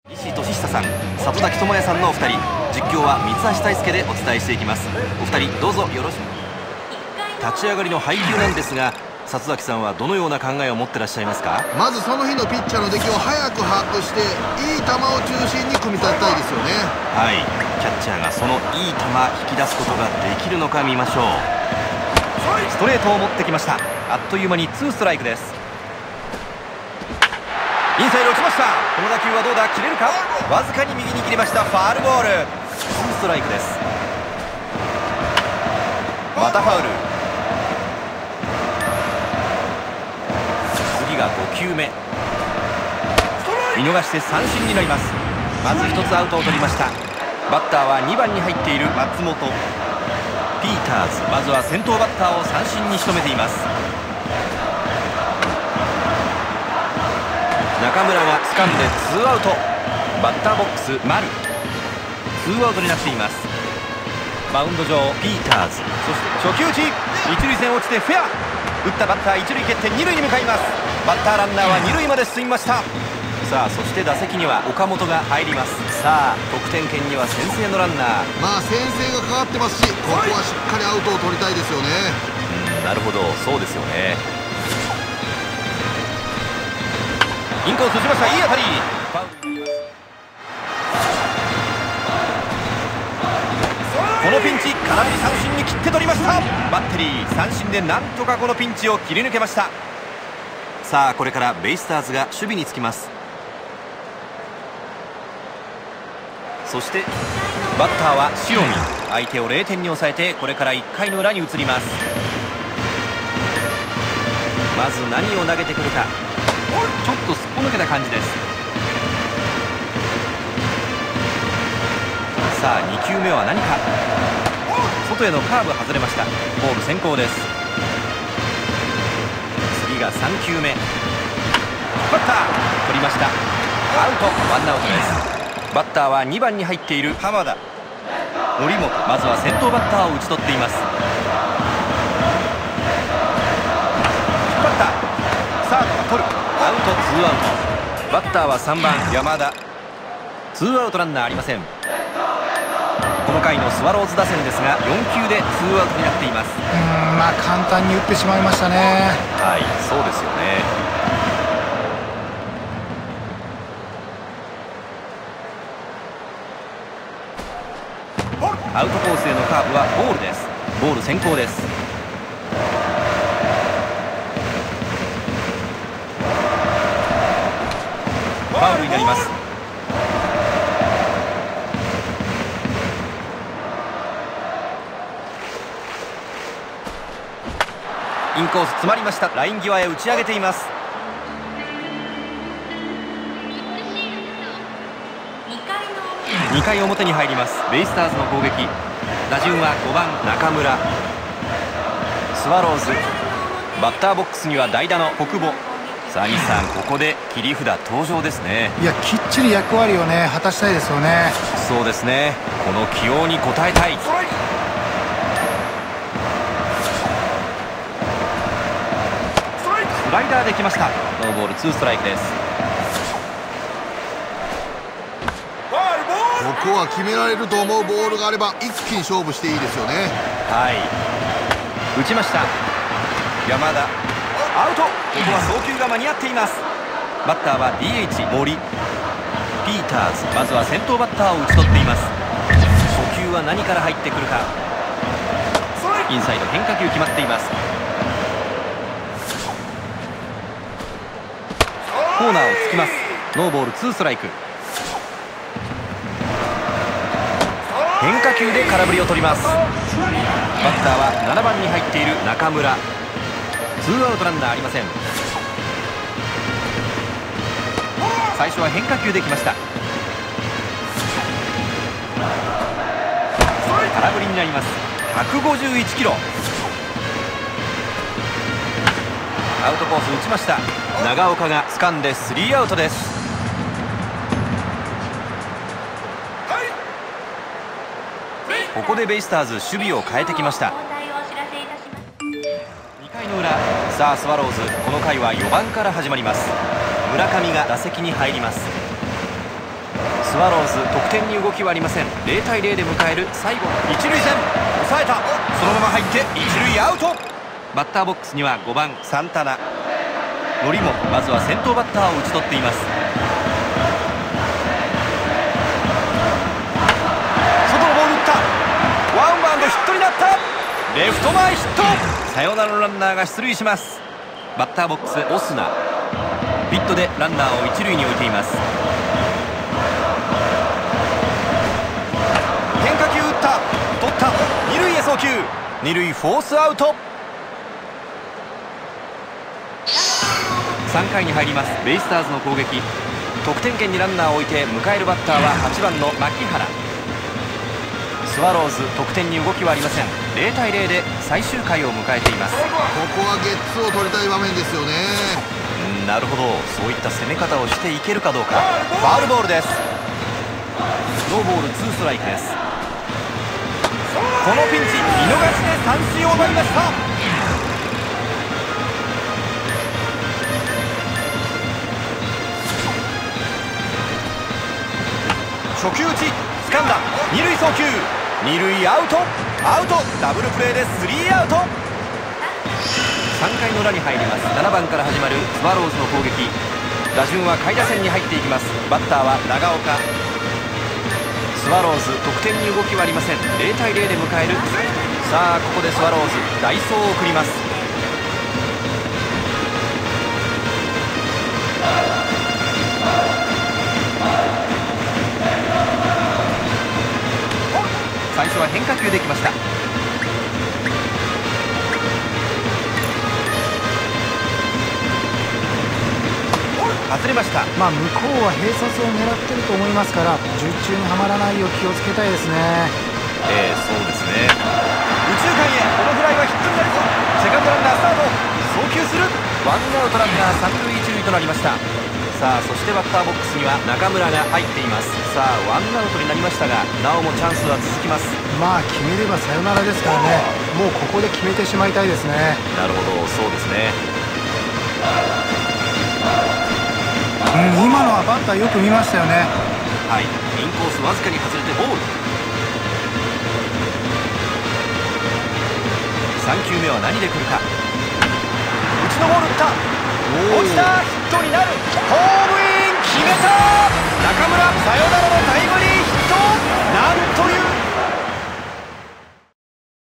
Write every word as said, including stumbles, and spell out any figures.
石俊久さん、里崎智也さんのお二人、実況は三橋大輔でお伝えしていきます。お二人どうぞよろしく。立ち上がりの配球なんですが、里崎さんはどのような考えを持ってらっしゃいますか？ まずその日のピッチャーの出来を早く把握して、いい球を中心に組み立てたいですよね。 はい、キャッチャーがそのいい球引き出すことができるのか見ましょう。ストレートを持ってきました。あっという間にツーストライクです。インサイド打ちました。この打球はどうだ、切れるか。わずかに右に切れました。ファールボール。ツーストライクです。またファウル。次がごきゅうめ。見逃して三振になります。まずひとつアウトを取りました。バッターはにばんに入っている松本。ピーターズ、まずは先頭バッターを三振に仕留めています。中村が掴んでツーアウト。バッターボックス丸。ツーアウトになっています。マウンド上ピーターズ、そして初球打ち、一塁線落ちてフェア。打ったバッター一塁蹴って二塁に向かいます。バッターランナーは二塁まで進みました。さあ、そして打席には岡本が入ります。さあ、得点圏には先制のランナー。 まあ先制がかかってますし、ここはしっかりアウトを取りたいですよね。 うん、なるほど、そうですよね。インコース打ちました。いい当たり。このピンチ、空振り三振に切って取りました。バッテリー三振でなんとかこのピンチを切り抜けました。さあ、これからベイスターズが守備につきます。そしてバッターは塩見。相手をれいてんに抑えて、これからいっかいの裏に移ります。まず何を投げてくるか。ちょっとすっぽ抜けた感じです。さあ、にきゅうめは何か。外へのカーブ外れました。ボール先行です。次がさんきゅうめ。バッター取りました。アウト、ワンアウトです。バッターはにばんに入っている浜田。森本、まずは先頭バッターを打ち取っています。引っ張った。サードが取る。アウト、ツーアウト。バッターはさんばん山田。ツーアウトランナーありません。この回のスワローズ打線ですが、よんきゅうでツーアウトになっています。 うーん、まあ簡単に打ってしまいましたね。 はい、そうですよね。アウトコースへのカーブはボールです。ボール先行です。ファウルになります。インコース詰まりました。ライン際へ打ち上げています。にかい表に入ります。ベイスターズの攻撃。打順はごばん中村。スワローズ、バッターボックスには代打の小久保。さあ西さん、ここで切り札登場ですね。 いや、きっちり役割をね果たしたいですよね。 そうですね、この起用に応えたい。スライダーできました。ノーボールツーストライクです。 ここは決められると思うボールがあれば一気に勝負していいですよね。 はい、打ちました。山田、アウト。ここは送球が間に合っています。バッターは ディーエイチ 森。ピーターズ、まずは先頭バッターを打ち取っています。初球は何から入ってくるか。インサイド変化球決まっています。コーナーを突きます。ノーボールツーストライク。変化球で空振りを取ります。バッターはななばんに入っている中村。ツーアウトランナーありません。最初は変化球できました。空振りになります。ひゃくごじゅういちキロ。アウトコース打ちました。長岡が掴んでスリーアウトです。ここでベイスターズ守備を変えてきました。にかいの裏、さあスワローズ、この回はよばんから始まります。村上が打席に入ります。 スワローズ得点に動きはありません。ゼロたいゼロで迎える最後の一塁線、抑えた。そのまま入って一塁アウト。バッターボックスにはごばんサンタナ。則もまずは先頭バッターを打ち取っています。外のボール打った。ワンバウンドヒットになった。レフト前ヒット。サヨナラのランナーが出塁します。バッターボックスオスナ、ヒットでランナーを一塁に置いています。変化球打った、取った、二塁へ送球、二塁フォースアウト。さんかいに入ります。ベイスターズの攻撃。得点圏にランナーを置いて迎えるバッターははちばんの牧原。スワローズ得点に動きはありません。ゼロたいゼロで最終回を迎えています。 ここはゲッツーを取りたい場面ですよね。 うん、なるほど、そういった攻め方をしていけるかどうか。ファウルボールです。ノーボールツーストライクです。このピンチ見逃しで三振を奪いました。初球打ち掴んだ、二塁送球、二塁アウト、アウト、ダブルプレーでスリーアウト。さんかいの裏に入ります。ななばんから始まるスワローズの攻撃。打順は下位打線に入っていきます。バッターは長岡。スワローズ得点に動きはありません。ゼロたいゼロで迎える。さあここでスワローズ代走を送ります。最初は変化球できました。外れました。 まあ向こうは併殺を狙ってると思いますから、術中にはまらないよう気をつけたいですね。 ええ、そうですね。右中間へ、このフライはヒットになるぞ。セカンドランナースタート、送球する。ワンアウトランナー三塁一塁となりました。さあそしてバッターボックスには中村が入っています。さあワンアウトになりましたが、なおもチャンスは続きます。 まあ決めればサヨナラですからね、もうここで決めてしまいたいですね。 なるほど、そうですね。 うん、今のはバッターよく見ましたよね。 はい、インコースわずかに外れてボール。さんきゅうめは何で来るか。内のボール打った、落ちた、ヒットになる。ホームイン決めた。中村サヨナラのタイムリーヒット。なんという